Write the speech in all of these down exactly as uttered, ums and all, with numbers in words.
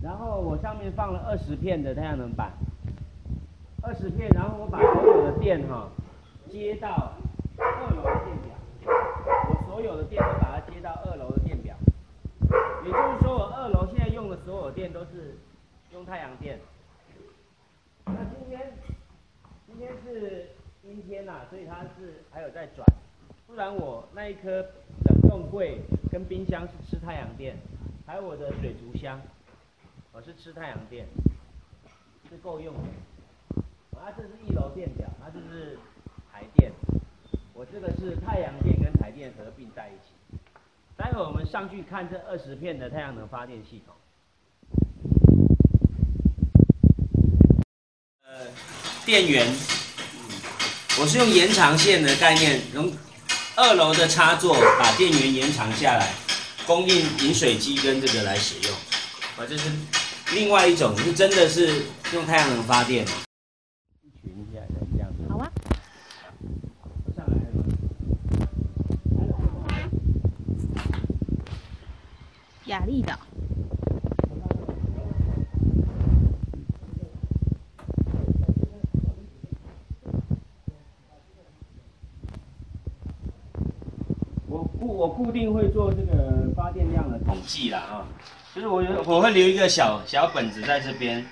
然后我上面放了二十片的太阳能板，二十片，然后我把所有的电哈、哦、接到二楼的电表，我所有的电都把它接到二楼的电表，也就是说我二楼现在用的所有电都是用太阳电。那今天今天是阴天呐、啊，所以它是还有在转，不然我那一颗冷冻柜跟冰箱是吃太阳电，还有我的水族箱，我是吃太阳电，是够用的。啊，这是一楼电表，它就是台电，我这个是太阳电跟台电合并在一起。待会我们上去看这二十片的太阳能发电系统。呃，电源，我是用延长线的概念，从二楼的插座把电源延长下来，供应饮水机跟这个来使用。啊，这是另外一种，是真的是用太阳能发电。一群一下人这样子。 好啊。 上来了吗？ 雅丽的。 我固我固定会做这个发电量的统计啦啊，就是我我会留一个小小本子在这边。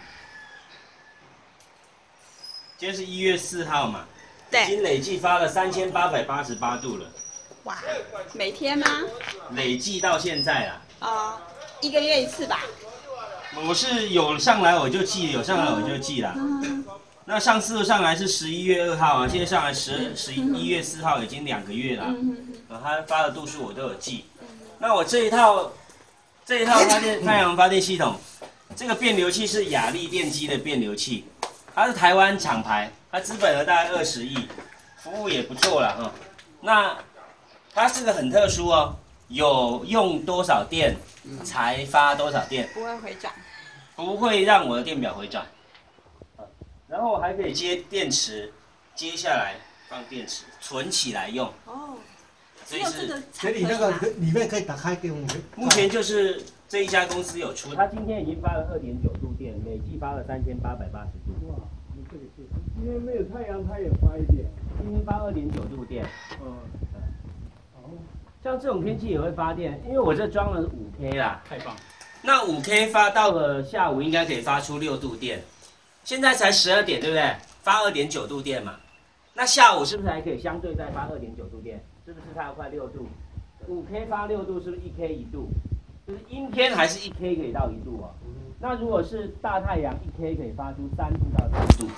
今天是一月四号嘛， 对， 已经累计发了三千八百八十八度了。 哇，每天吗？ 累计到现在啦。 哦，一个月一次吧。 我是有上来我就记，有上来我就记啦。 嗯、 那上次上来是十一月二号啊，现在上来十十一月四号，已经两个月了。 嗯啊，他发的度数我都有记。那我这一套这一套发电太阳发电系统，这个变流器是雅力电机的变流器，它是台湾厂牌，它资本额大概二十亿，服务也不错了哈。那它是个很特殊哦，有用多少电才发多少电， 不会回转， 不会让我的电表回转。然后还可以接电池，接下来放电池，存起来用。 哦， 所以是， 所以你那个里面可以打开给我们。 目前就是这一家公司有出，它今天已经发了二点九度电，累计发了三千八百八十度。 哇，你这个是今天没有太阳，它也发一点。 今天发二点九度电。 嗯。哦。 像这种天气也会发电，因为我这装了五 K 啦。 太棒。 那五 K 发到了下午应该可以发出六度电。现在才十二点，对不对？发二点九度电嘛，那下午是不是还可以相对再发二点九度电？是不是它要快六度？五 K 发六度，是不是一 K 一度？就是阴天还是一 K 可以到一度哦？那如果是大太阳，一 K 可以发出三度到四度。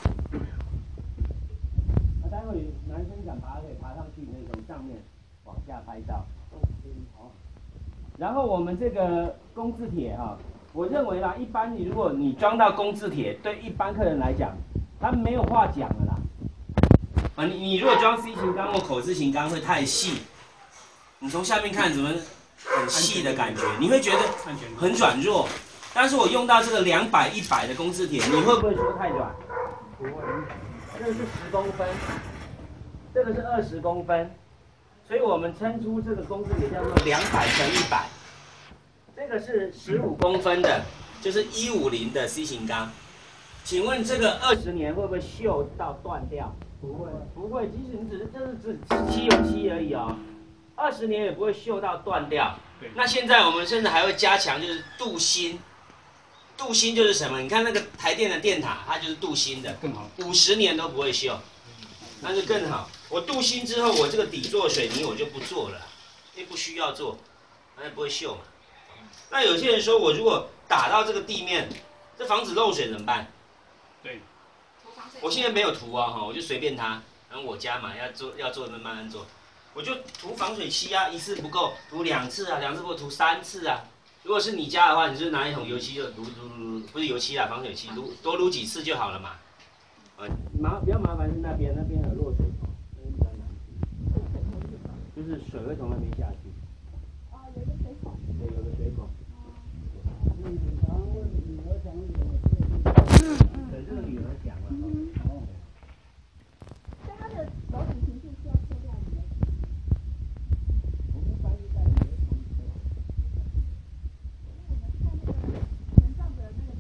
那待会男生想爬可以爬上去，可以从上面往下拍照。好。然后我们这个工字铁哈、啊。我认为啦，一般你如果你装到工字铁，对一般客人来讲，他没有话讲了啦。啊，你你如果装 C 型钢或口字型钢会太细，你从下面看怎么很细的感觉，你会觉得很软弱。但是我用到这个两百、一百的工字铁，你会不会说太软？不会。这个是十公分，这个是二十公分，所以我们称出这个工字铁叫做两百乘一百。这个是十五公分的，就是一五零的 C 型钢。请问这个二十年会不会锈到断掉？不会，不会。即使你只是这是只只漆油漆而已哦，二十年也不会锈到断掉。那现在我们甚至还会加强，就是镀锌。镀锌就是什么？你看那个台电的电塔，它就是镀锌的，更好，五十年都不会锈，那就更好。我镀锌之后，我这个底座水泥我就不做了，因为不需要做，那就不会锈嘛。那有些人说，我如果打到这个地面，这房子漏水怎么办？对，我现在没有涂啊，哈，我就随便它。然后我家嘛，要做要做，慢慢做，我就涂防水漆啊，一次不够，涂两次啊，两次不够，涂三次啊。如果是你家的话，你就拿一桶油漆就撸撸撸，不是油漆啦，防水漆，撸多撸几次就好了嘛。啊，麻比较麻烦是那边，那边有落水孔，那边比较难，就是水会从那边下去。 哦，有个水孔。 对，有个水孔。 嗯，然后女儿讲女儿， 嗯嗯，对，这个女儿讲了。哦。 所以它的楼顶情绪需要测量你的。 我们翻译在女儿旁边。 我们看那个船上的那个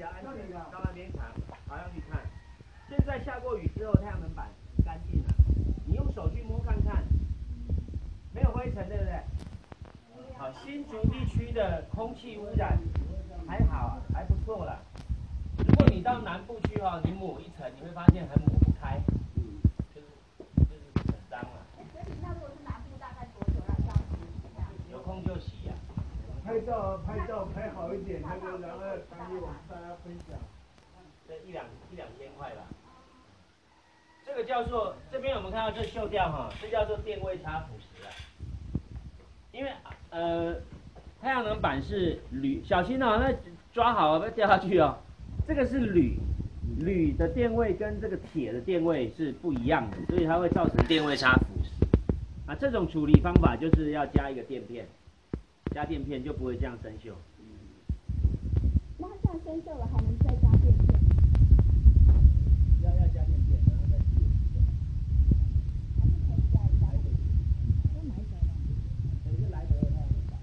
较安全，到那边爬爬上去看。现在下过雨之后，太阳能板很干净了，你用手去摸看看，没有灰尘，对不对？好，新竹地区的空气污染还好，还不错啦。如果你到南部去哈、哦，你抹一层，你会发现很抹不开，就是就是很脏了。 所以那如果是南部，大概多久让这样洗？ 有空就洗呀、啊。 拍照拍照拍好一点，那个然后可以我们大家分享。 这一两一两千块吧。这个叫做这边我们看到这锈掉哈，这叫做电位差腐蚀啊。因为呃太阳能板是铝，小心哦，那抓好不要掉下去哦。这个是铝，铝的电位跟这个铁的电位是不一样的，所以它会造成电位差腐蚀。啊，这种处理方法就是要加一个垫片，加垫片就不会这样生锈。 那它现在生锈了，还能再加垫片？ 要要加垫片，然后再洗。 还是可以加一下？都买走了。 等于来得的太阳能板。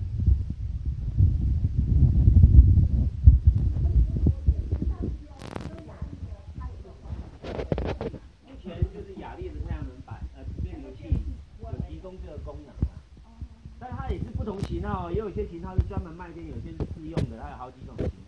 目前就是雅丽的太阳能板，呃，变流器有提供这个功能啊。但它也是不同型号，也有些型号是专门卖电，有些是自用的，它有好几种型号。